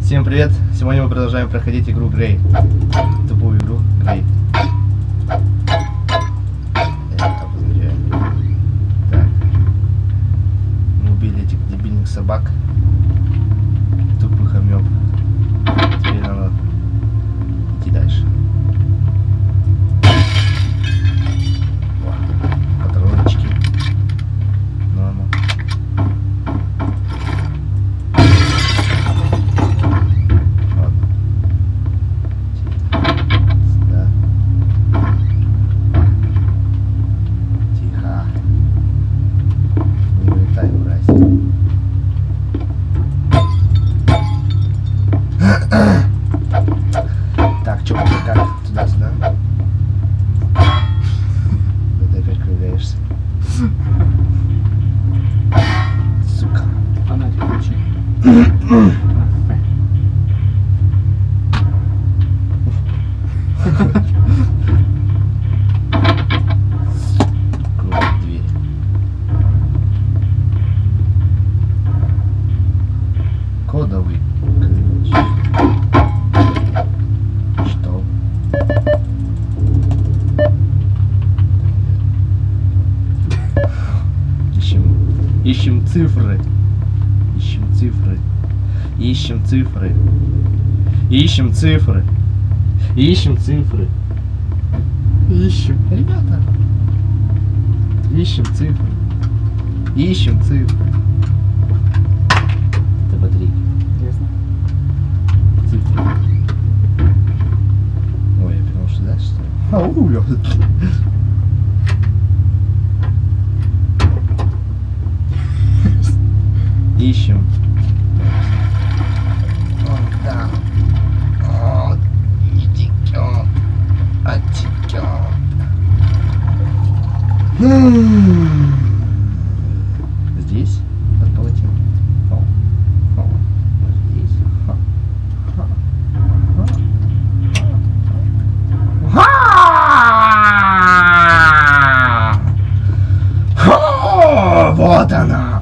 Всем привет! Сегодня мы продолжаем проходить игру Грей. Тупую игру Грей. Так. Мы убили этих дебильных собак. Тупых амеб. Теперь надо идти дальше. Патрончики. Норма. Так, чё, как? Туда-сюда? Ты опять кривляешься. Сука. Фонарик включи. Крутит дверь. Кодовый ключ. Что? Ищем цифры. Ищем цифры. Ищем цифры. Ищем цифры. Ищем цифры. Ищем. Ребята. Ищем цифры. Ищем цифры. Это батарейки. Ясно. Цифры. Ой, я понял, что дальше, что ли? Ау, я... Ищем. Вон там. Вот. Идем. Отекем. Здесь? Под полотенцем. О. Вот здесь. Вот она.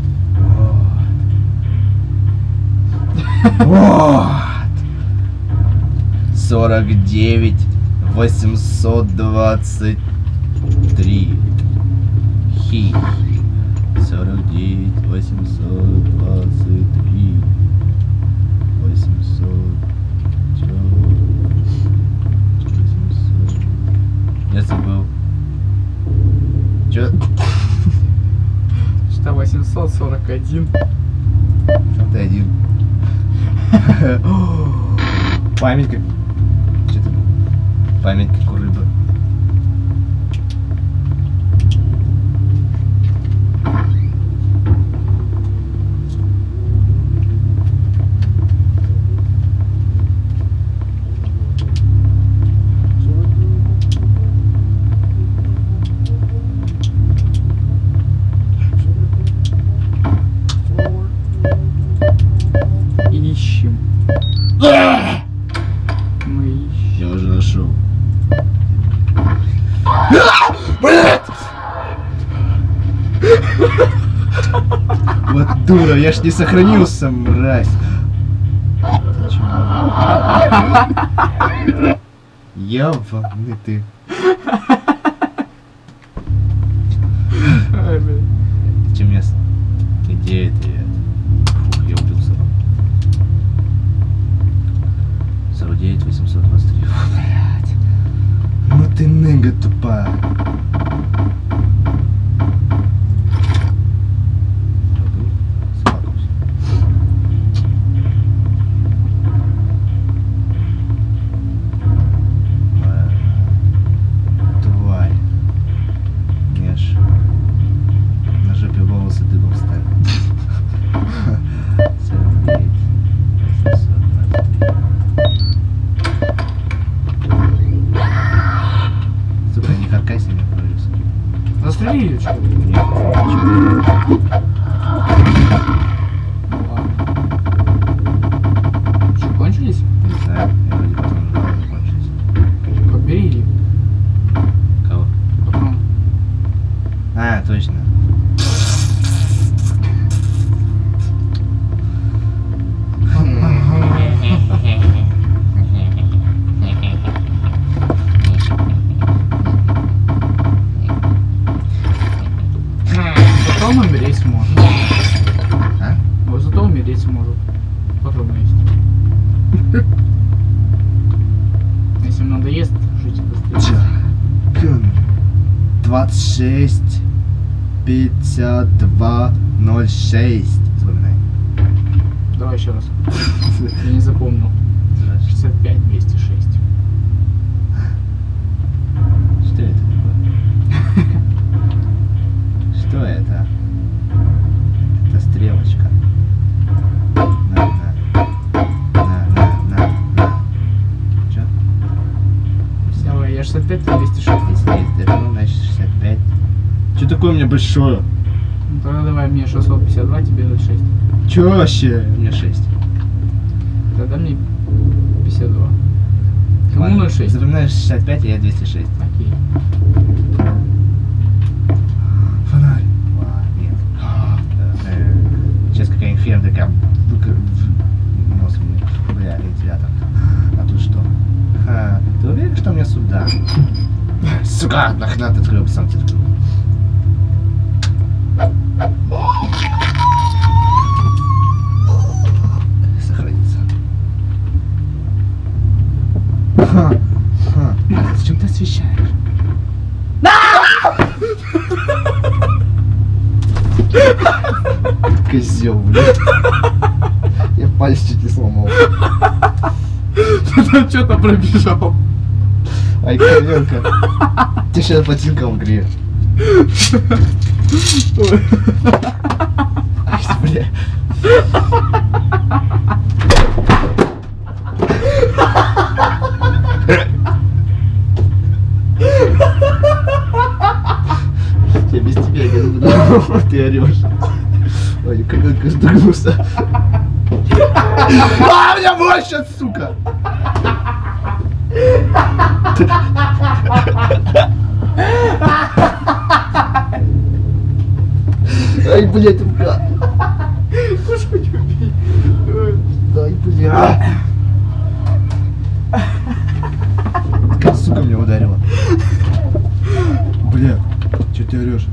Вот. 49 823. Хи. 49 823. 800. 800. Я забыл. Чё? Что 841. Там ты один. Память как... Что-то... Память как у рыбы. Ищем. Мы ищем. Я уже нашел. Блять! Вот дура, я ж не сохранился, мразь. Ёбаный ты. Ай, блин. Где место? Где это я? Фух, я убил собаку. 49 823. Блять. Ну ты ныга тупая. Тварь. Меш. На жопе волосы дыбом стали. 49 823. Сука, не харкайся. похудеть сможет. Потом есть. Если им надоест, жить быстрее. 26 52 06. Запоминай. Давай еще раз. Я не запомнил. 65 206. Что это такое? Что это? Это стрелочка. На. Чё? Давай, я 65, ты 206. Если это равно, значит 65. Чё такое у меня большое? Ну тогда давай мне 652, тебе 06. Чё вообще? У меня 6. Тогда мне 52. Кому Ладно, 06? запоминаешь 65, а я 206. Окей. Фонарь. Нет. Сейчас какая-нибудь хрень такая. Нос мне. Бля, вентилятор. А тут что? Ты уверен, что мне сюда? Сука, нахрена ты открыл, сам ты открыл. Сохранится. Зачем ты освещаешь? Козел, блядь. Я палец чуть не сломал. Ты там что-то пробежал. Ай, коленка. Тебе сейчас ботинком греет. Ай, бля. Я без тебя не буду. Ты орешь. Ой, коленка сдохнулся. А, меня мощат, сука! Ай, блядь, рука. Господи, убей. Ай, блядь. Какая сука меня ударила. Бля, че ты орешь?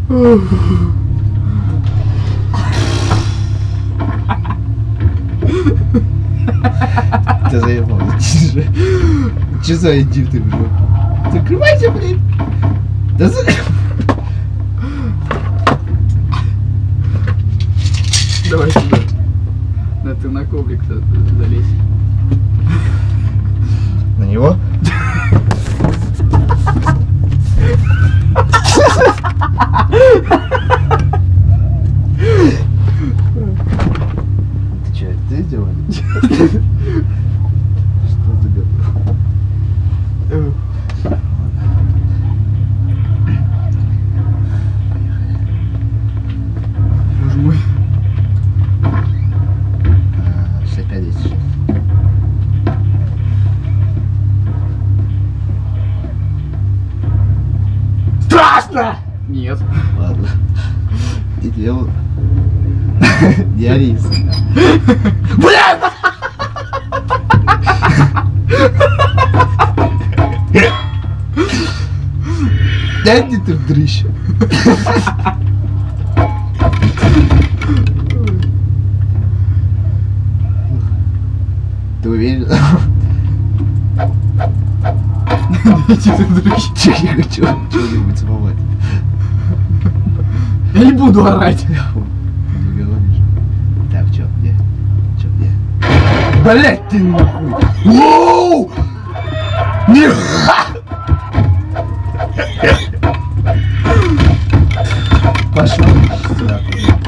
Ты заебал, тише. Че за иди ты, блядь? Закрывайся, блядь. Да за... Давай сюда. Да ты на коврик залезь. На него? Ты че, ты сделал? Что за говно? Боже мой. 65 10. Страшно! Нет. Ладно. И делал. Не ори, сука. Блядь! Дай мне ты дрыщ. Ты уверен? Иди ты дрыщ. Я не хочу чего-нибудь целовать. Я не буду орать. Не говоришь. Так, чё, где? Чё, где? Блять, ты нахуй! Воу! Не! Пошел сюда.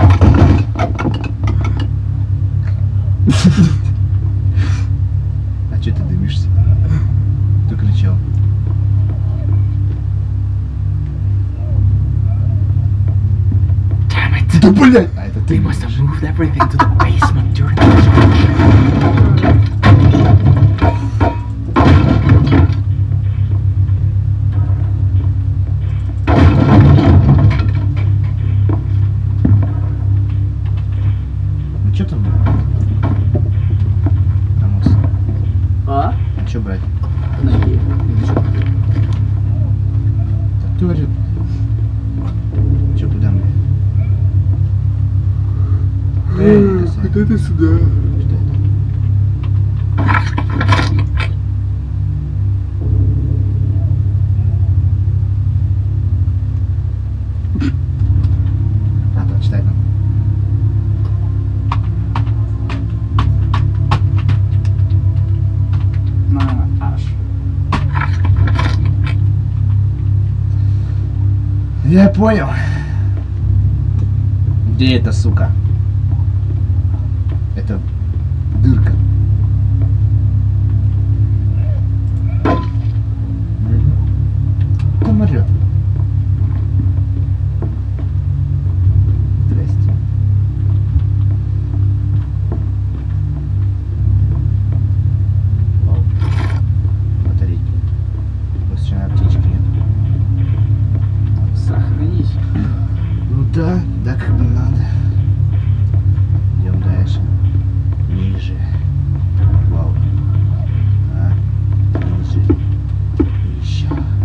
А чё ты дымишься? Кто кричал? Да блять! А это ты must have moved everything to the basement during Ну чё там? Намус. А? Чё брать? Ноги. Или чё? Ты орёт. Чё, куда мы? Эй, косой. Куда-то сюда. Что это? А, там читай нам. На аж. Я понял. Где эта сука? Это дырка. Там орёт. Здрасте. Вау. Батарейки. Случайно аптечки нет. Сохранись. Ну да, да, как бы надо. Идем дальше. Ниже. Вау. А, ниже. Еще.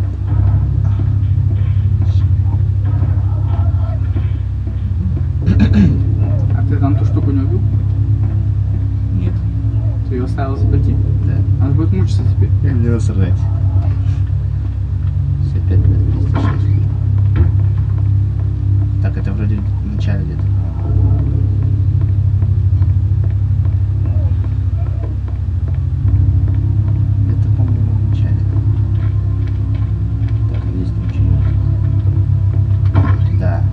А ты там ту штуку не убил? Нет. Ты ее оставил заплати? Да. Она будет мучиться теперь. Мне насрать. 65 206. Так, это вроде в начале где-то. Это, по-моему, в начале. Так, здесь ничего нет. Да.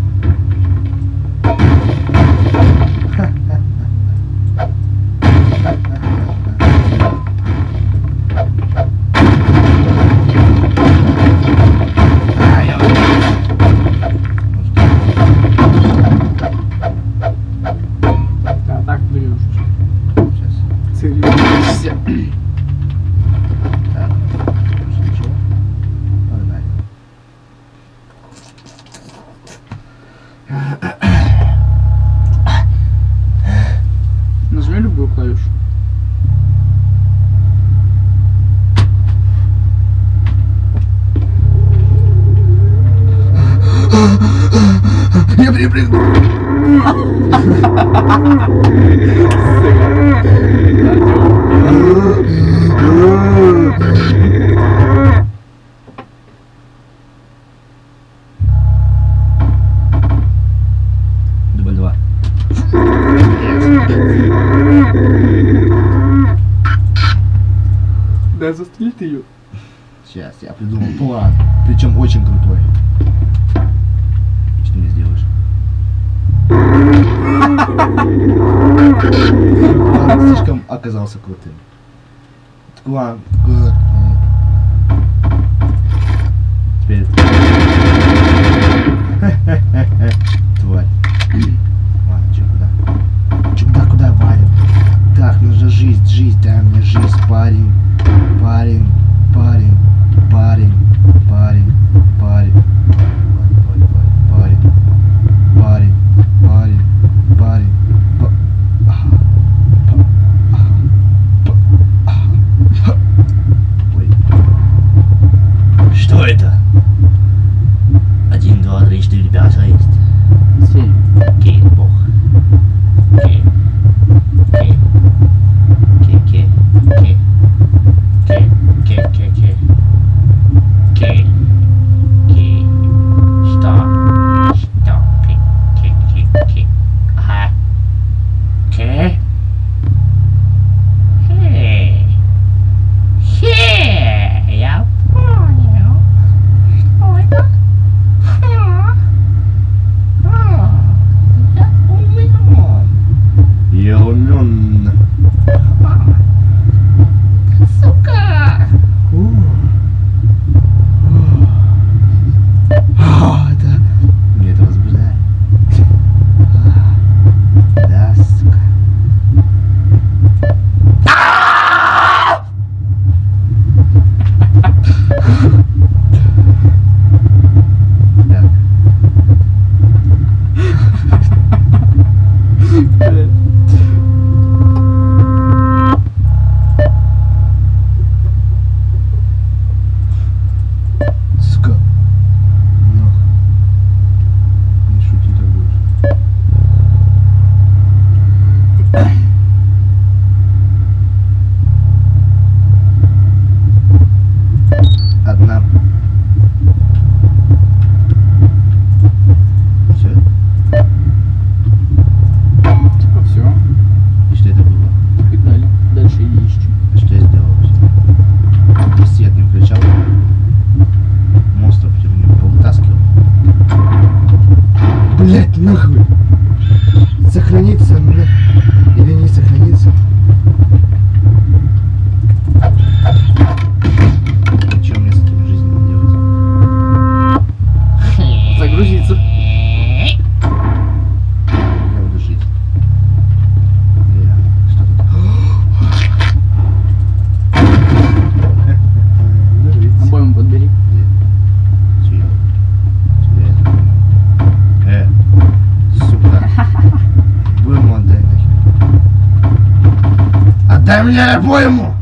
Да, так берешь. Сейчас. Целишься. Так, больше ничего. Погнали. Нажми любую клавишу. Я припрыгнул. Дубль 2. Да, застрели ты ее. Сейчас, я придумал план. Причем очень крутой. Что ты мне сделаешь? План слишком оказался крутым. План крутый. Теперь... Тварь. Ладно, чё, куда? Чё, куда валим? Так, нужна жизнь, дай мне жизнь, парень. Парень. Ой. Что это? 1, 2, 3, 4, 5, 6. 7. Окей, бог. Окей. Я понял. Что это? Я умен. Сука! Да. Мне это возбуждает. Да, сука. Так. Отдай мне обойму!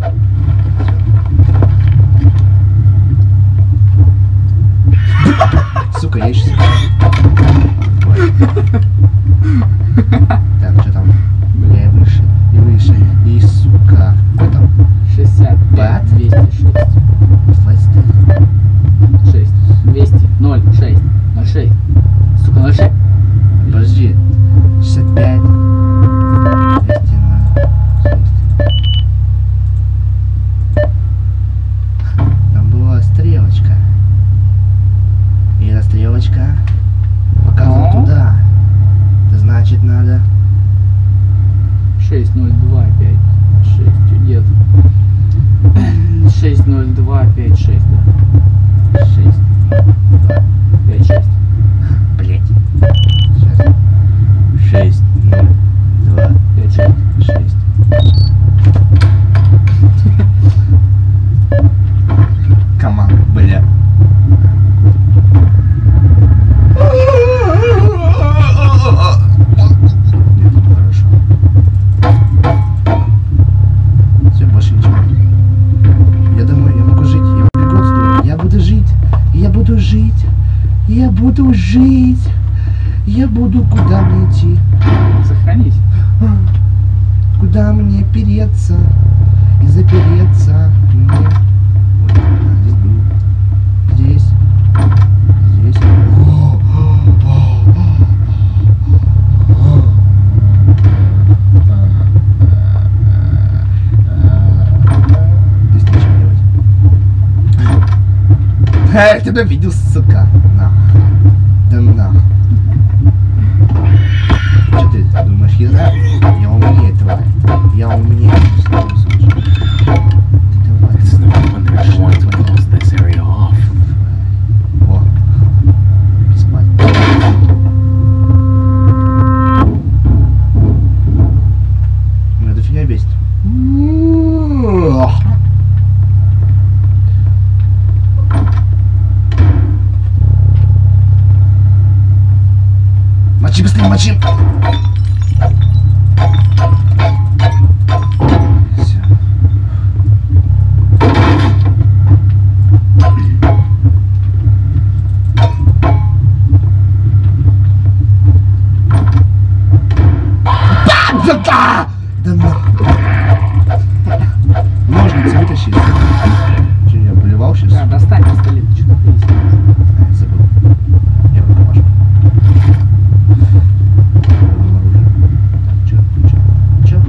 Сука, я еще... Так, что там? Бля, выше, и выше, и сука. Какой там? 65, 206. 6, 200, 0, 6, 0, 6. Сука, 0, 6. Подожди. 65. 200, 6. Там была стрелочка. И эта стрелочка показывала туда. Это значит надо... 6, 0, 2, 5, 6, нет. 6, 0, 2, 5, 6, да. 6, 2, 5, 6. Блять. Сейчас. 6, 0, 2, 5, 6. 6. Команда, бля. Нет, ну хорошо. Все, больше ничего. Я думаю, я могу жить. Я прикольствую. Я буду жить. Я буду жить. Я буду жить. Я буду куда мне идти. Сохранись. Куда мне переться и запереться мне? Вот, здесь был. Здесь. Здесь. Здесь ничего делать. Я тебя видел, сука. Нах. Да нах. Что ты думаешь, я умнее, тварь? Я умнее. This is the moment that I wanted to close this area off. Во. Спать. Меня дофига бесит. Мочи быстрее, мочи! Всё. Да нахуй! Ножницы вытащи. Че, я блевал сейчас? Да, достань пистолет, ты что-то принеси. Забыл. Я в рукопашку. Чё?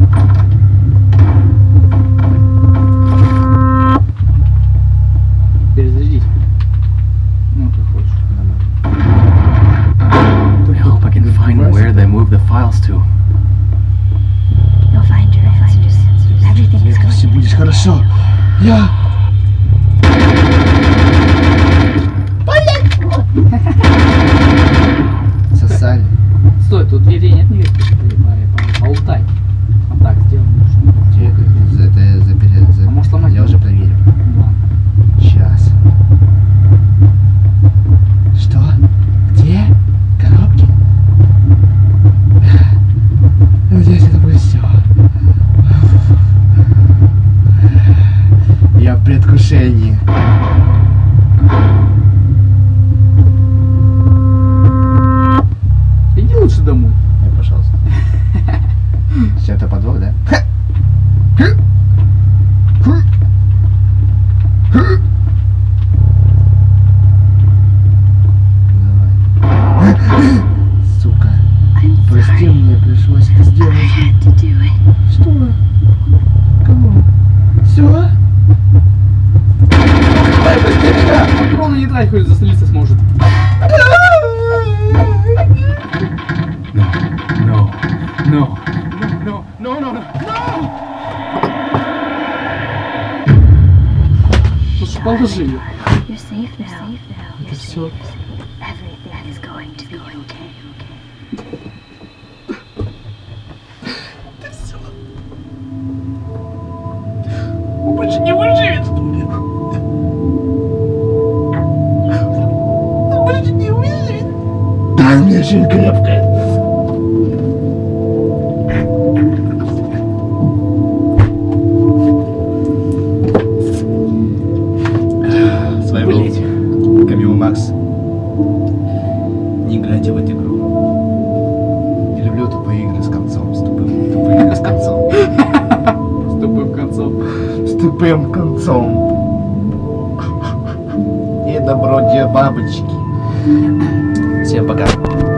Перезарядись. Ну, как хочешь. I hope I can find where they moved the files to. You'll find your answers. Everything is Все going будет хорошо. Я... Сосали. Стой, тут двери нет невестки. Болтай. Вот так сделаем. Это запереть. А может сломать? Я уже проверил. Ладно. Сейчас. Что? Где? Коробки? Здесь это будет все. Я в предвкушении. Иди лучше домой. Не, пожалуйста. Сейчас это подвох, да? Давай. Сука. I'm Прости, sorry. мне пришлось это I сделать. had to do it. Что? Кого? Все? Патроны не трать, хоть застрелиться сможет. No, no, no, no, no, no, no! Слушай, положи ее. You're safe now. Это все. Everything is going to be okay. Он больше не выживет, что ли? Он больше не выживет. Да, у меня очень крепкая. тупым концом. И добродия бабочки. Всем пока.